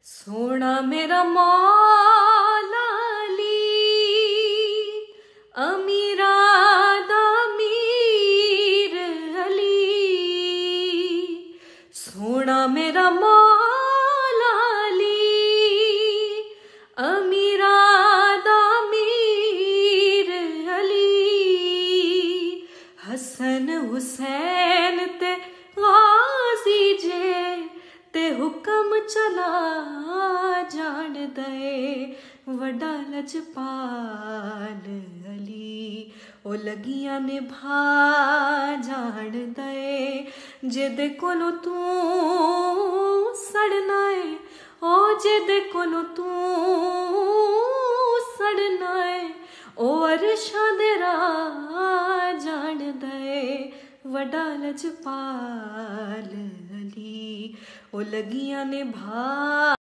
सोना मेरा मौला अली, अमीरा दा मीर अली। सोना मेरा मौला अली, अमीरा दा मीर अली। हसन हुसैन ते गाजी जे ते हुक्म चला जान दे वड्डा लजपाल अली। ओ लगियां निभा जान दे जिदे कोलो तू सड़ना है, ओ जिदे कोलो तू सड़ना है। ओ अरशां दे राह जान दे वड्डा लजपाल अली। ओ लगियां निभा